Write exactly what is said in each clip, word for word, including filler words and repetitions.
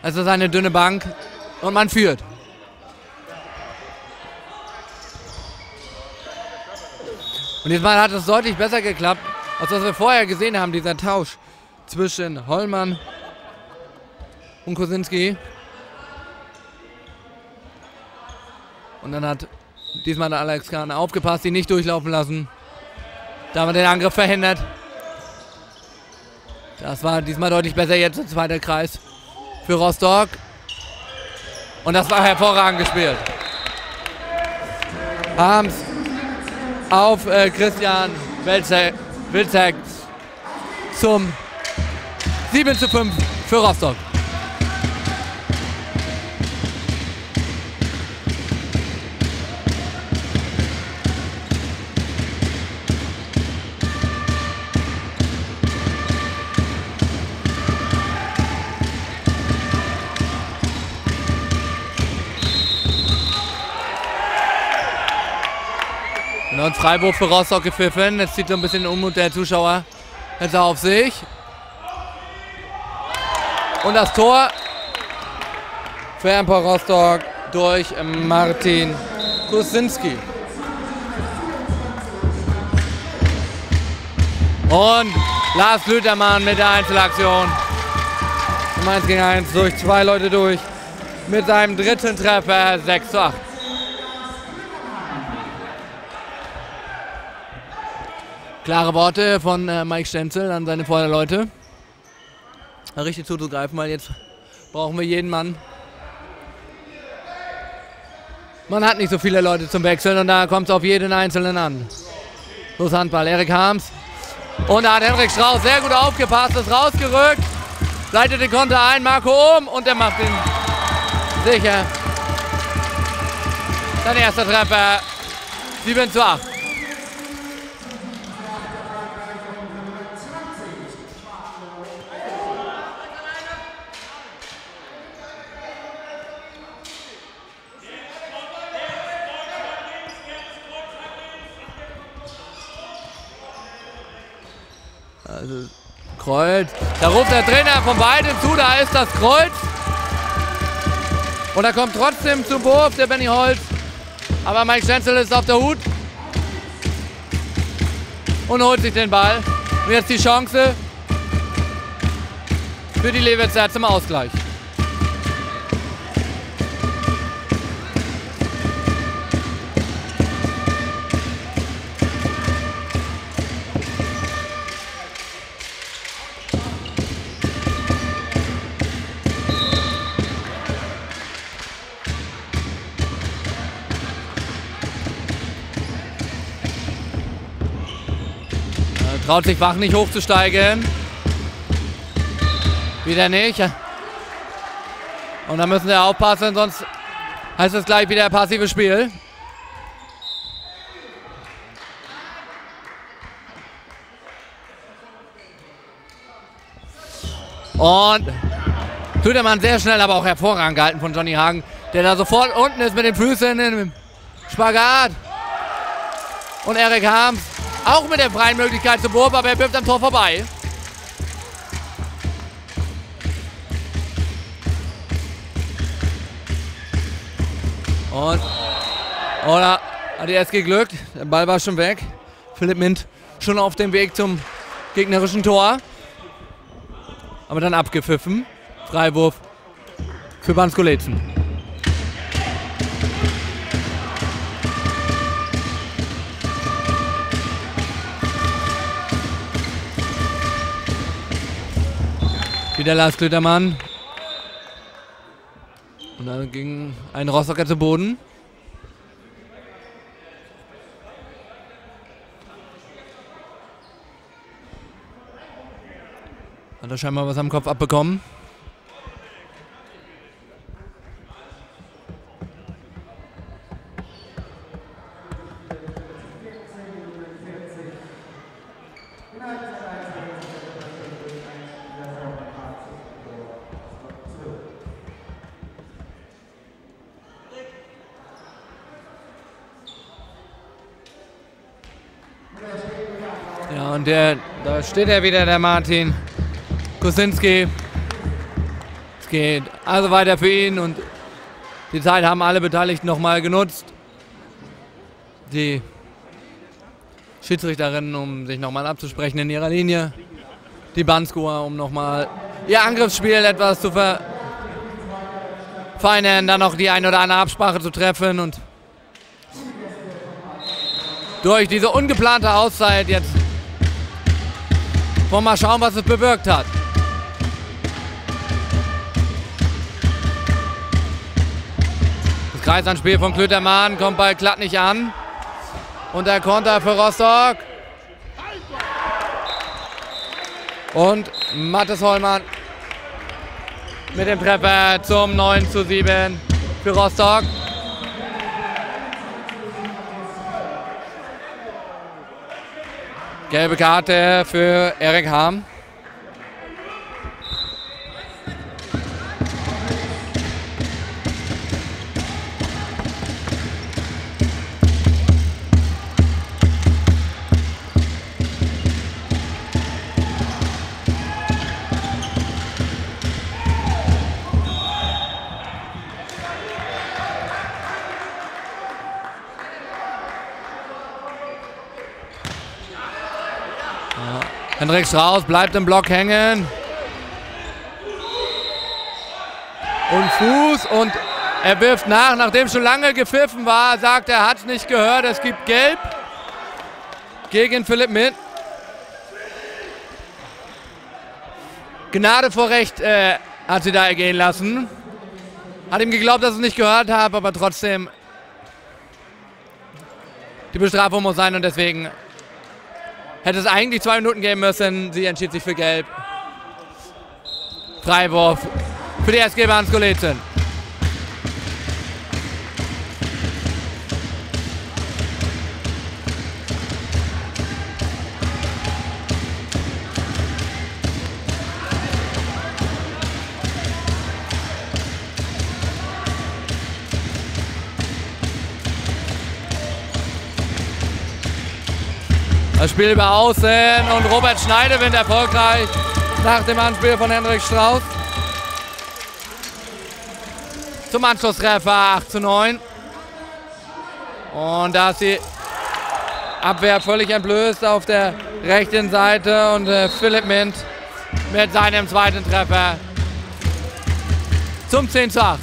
Es ist eine dünne Bank und man führt. Und diesmal hat es deutlich besser geklappt, als was wir vorher gesehen haben, dieser Tausch zwischen Hollmann und Kosinski. Und dann hat diesmal der Alex Kahn aufgepasst, ihn nicht durchlaufen lassen. Damit den Angriff verhindert. Das war diesmal deutlich besser, jetzt der zweite Kreis für Rostock. Und das war hervorragend gespielt. Harms auf äh, Christian Wilczek zum sieben zu fünf für Rostock. Und Freiwurf für Rostock gepfiffen. Jetzt zieht so ein bisschen den Unmut der Zuschauer jetzt auf sich. Und das Tor für Empor Rostock durch Martin Kosinski. Und Lars Lütermann mit der Einzelaktion. Um eins gegen eins durch zwei Leute durch. Mit seinem dritten Treffer sechs zu acht. Klare Worte von äh, Mike Stenzel an seine Vorderleute. Richtig zuzugreifen, weil jetzt brauchen wir jeden Mann. Man hat nicht so viele Leute zum Wechseln und da kommt es auf jeden Einzelnen an. So ist Handball. Erik Harms. Und da hat Henrik Strauß sehr gut aufgepasst, ist rausgerückt. Leitet den Konter ein, Marco Ohm und der macht ihn sicher. Sein erster Treffer. sieben zu acht. Also Kreuz. Da ruft der Trainer von beiden zu, da ist das Kreuz. Und er kommt trotzdem zum Wurf, der Benny Holz. Aber Mike Stenzel ist auf der Hut. Und holt sich den Ball. Und jetzt die Chance für die Lewitzer zum Ausgleich. Traut sich Wach nicht hochzusteigen. Wieder nicht. Und da müssen wir aufpassen, sonst heißt es gleich wieder passives Spiel. Und Tüdermann sehr schnell, aber auch hervorragend gehalten von Johnny Hagen, der da sofort unten ist mit den Füßen im Spagat. Und Erik Harms auch mit der freien Möglichkeit zum Wurf, aber er wirft am Tor vorbei. Und oder hat die S G Glück, der Ball war schon weg. Philipp Mint schon auf dem Weg zum gegnerischen Tor. Aber dann abgepfiffen. Freiwurf für Banskolezen. Wieder Lars Klötermann. Und dann ging ein Rostocker zu Boden. Hat er scheinbar was am Kopf abbekommen. Ja, und der, da steht er wieder, der Martin Kosinski. Es geht also weiter für ihn und die Zeit haben alle Beteiligten nochmal genutzt. Die Schiedsrichterinnen, um sich nochmal abzusprechen in ihrer Linie. Die Bandscorer, um nochmal ihr Angriffsspiel etwas zu verfeinern, dann noch die ein oder andere Absprache zu treffen und durch diese ungeplante Auszeit jetzt wollen wir mal schauen, was es bewirkt hat. Das Kreisanspiel von Klötermann kommt bei Klatt nicht an. Und der Konter für Rostock. Und Mathis Hollmann mit dem Treffer zum neun zu sieben für Rostock. Gelbe Karte für Erik Harm. Hendrik Strauß bleibt im Block hängen. Und Fuß und er wirft nach, nachdem schon lange gepfiffen war, sagt er, hat es nicht gehört, es gibt Gelb gegen Philipp Mint. Gnade vor Recht äh, hat sie da ergehen lassen. Hat ihm geglaubt, dass ich es nicht gehört habe, aber trotzdem die Bestrafung muss sein und deswegen hätte es eigentlich zwei Minuten geben müssen. Sie entschied sich für Gelb. Freiwurf für die S G Bansko-Lezen. Das Spiel über Außen und Robert Schneidewind erfolgreich nach dem Anspiel von Hendrik Strauß. Zum Anschlusstreffer acht zu neun. Und da ist die Abwehr völlig entblößt auf der rechten Seite und äh, Philipp Mint mit seinem zweiten Treffer zum zehn zu acht.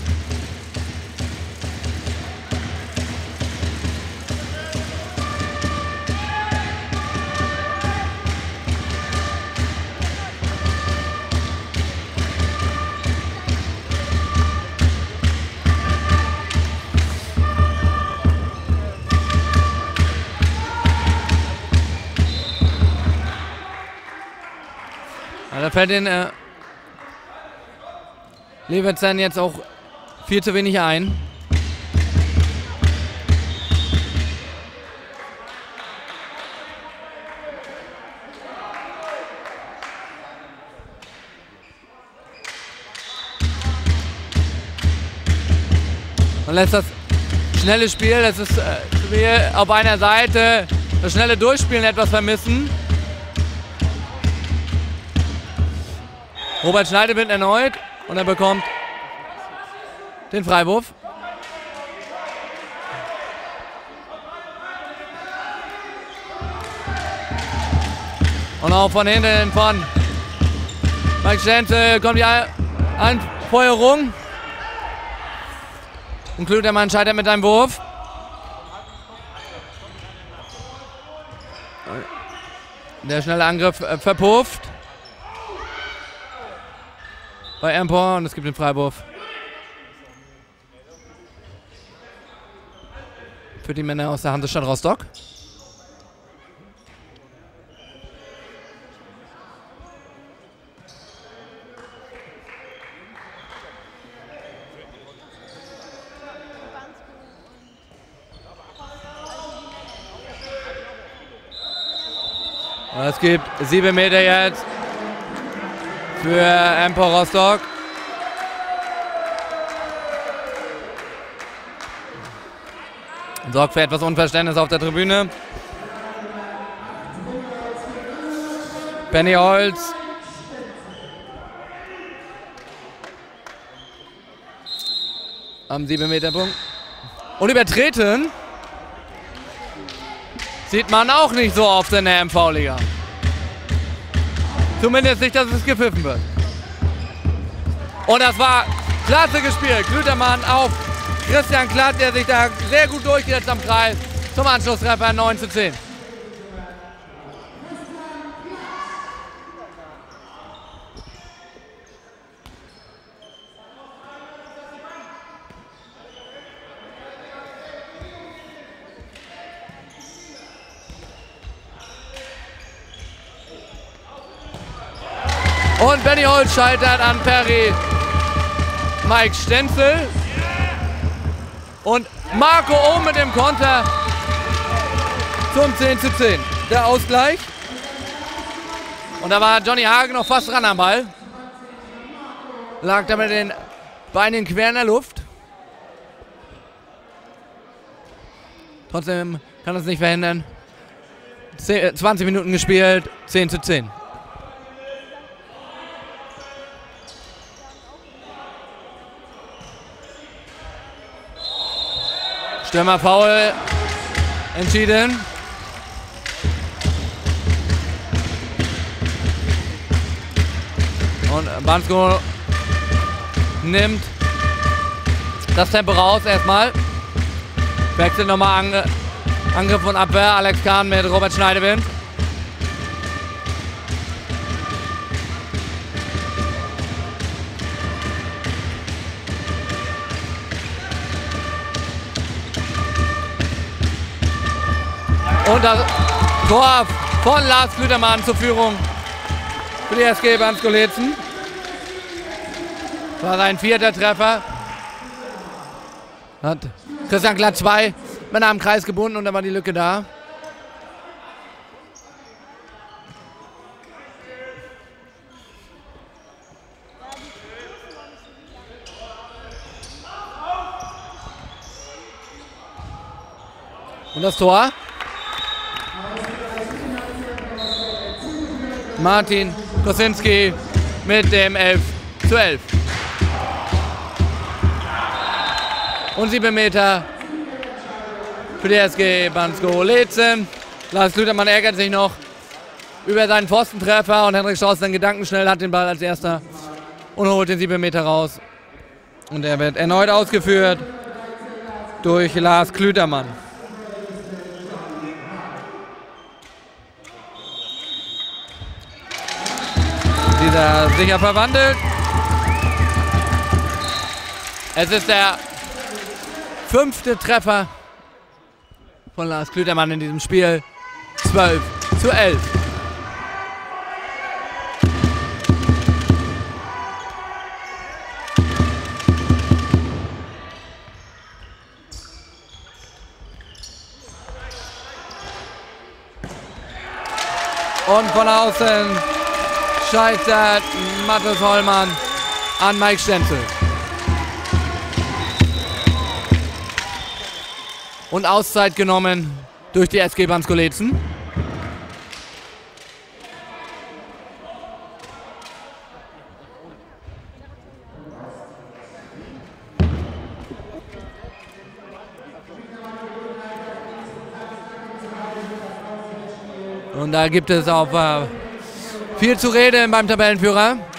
Da fällt den äh, Leverkusen jetzt auch viel zu wenig ein. Man lässt das schnelle Spiel, das ist äh, wir auf einer Seite das schnelle Durchspielen etwas vermissen. Robert Schneidewind erneut und er bekommt den Freiwurf. Und auch von hinten von Mike Stenzel kommt die Anfeuerung. Und Klötermann scheitert mit einem Wurf. Der schnelle Angriff verpufft bei Empor und es gibt den Freiwurf für die Männer aus der Hansestadt Rostock. Es gibt sieben Meter jetzt für Empor Rostock. Sorgt für etwas Unverständnis auf der Tribüne. Benny Holz am sieben Meter Punkt. Und übertreten sieht man auch nicht so oft in der M V-Liga. Zumindest nicht, dass es gepfiffen wird. Und das war klasse gespielt. Klütermann auf Christian Klatt, der sich da sehr gut durchgesetzt am Kreis zum Anschlusstreffer neun zu zehn. Und Benny Holz scheitert an Perry Mike Stenzel. Und Marco Ohm mit dem Konter zum zehn zu zehn. Der Ausgleich. Und da war Johnny Hagen noch fast ran am Ball. Lag da mit den Beinen quer in der Luft. Trotzdem kann das nicht verhindern. zwanzig Minuten gespielt, zehn zu zehn. Stürmer Foul entschieden. Und Bansko nimmt das Tempo raus erstmal. Wechselt nochmal Ange Angriff und Abwehr. Alex Kahn mit Robert Schneidewind. Und das Tor von Lars Klütermann zur Führung für die S G Bansko-Leetzen. Das war sein vierter Treffer. Hat Christian Klatt zwei Männer am Kreis gebunden und dann war die Lücke da. Und das Tor. Martin Kosinski mit dem elf zu elf. Und sieben Meter für die S G Bansko-Leetzen. Lars Klütermann ärgert sich noch über seinen Pfostentreffer und Henrik Strauß dann gedankenschnell, hat den Ball als erster und holt den sieben Meter raus. Und er wird erneut ausgeführt durch Lars Klütermann. Dieser sicher verwandelt. Es ist der fünfte Treffer von Lars Klütermann in diesem Spiel. zwölf zu elf. Und von außen scheitert Mathis Hollmann an Mike Stenzel. Und Auszeit genommen durch die S G Bansko-Leetzen. Und da gibt es auch äh, viel zu reden beim Tabellenführer.